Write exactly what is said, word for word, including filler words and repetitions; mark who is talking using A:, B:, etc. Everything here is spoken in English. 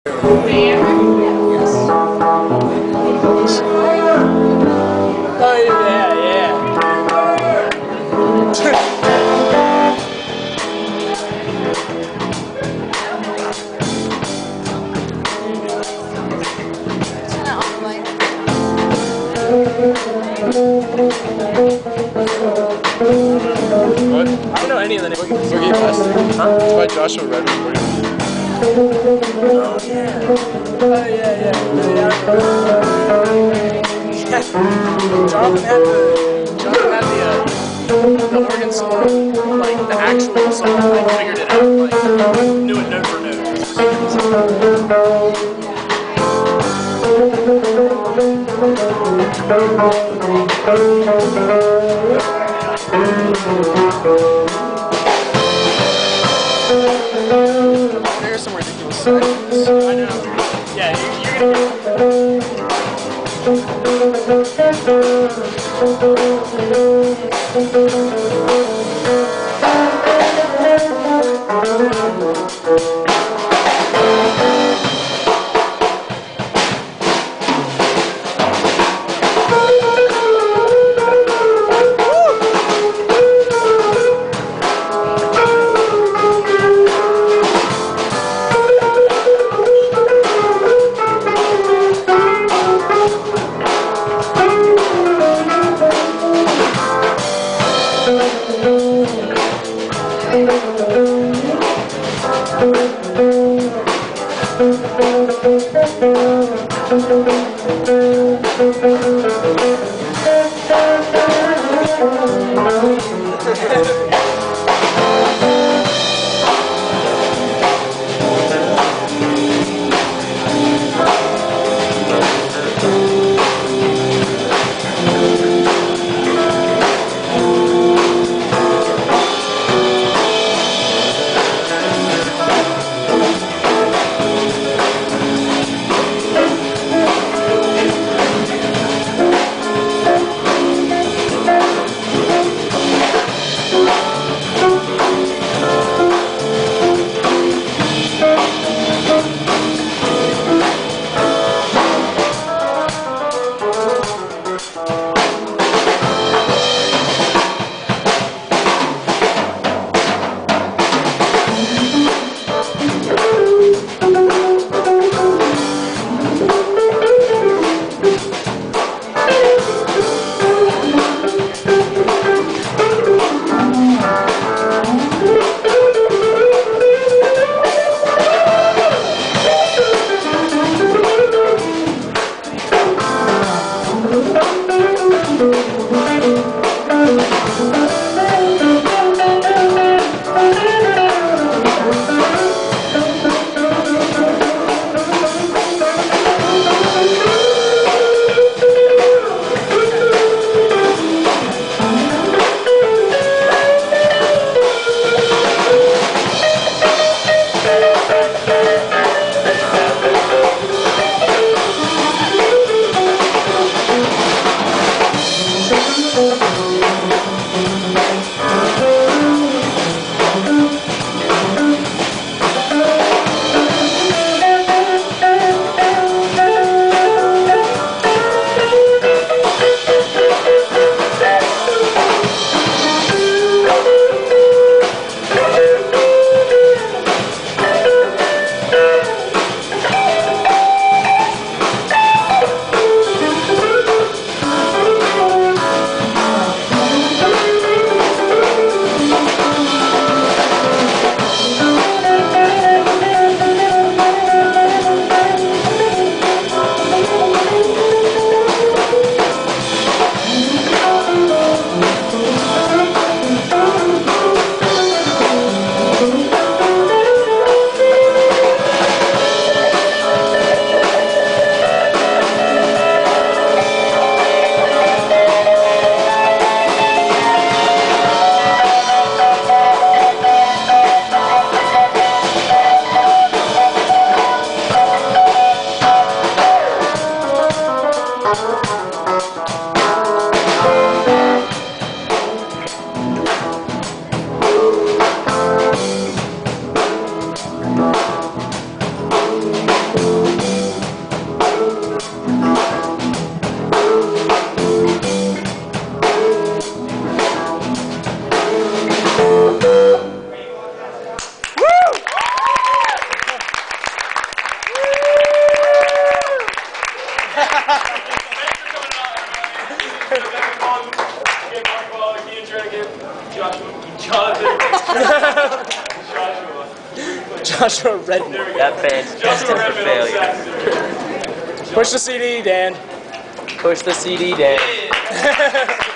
A: Oh yeah, yeah.
B: What?
A: I don't know any of the names.
B: Boogie-Elastic.
A: Huh?
B: It's by Joshua Redman.
A: Oh yeah. Oh yeah, yeah. yeah. Jonathan had the Jonathan had the uh, the organ song, like the actual song, like figured it out, like knew it note for note. There's some ridiculous sections. I know. Yeah, you're, you're gonna
C: We'll be right back.
A: Joshua Redman.
C: That band's destined for failure.
A: Push the C D, Dan.
C: Push the C D, Dan.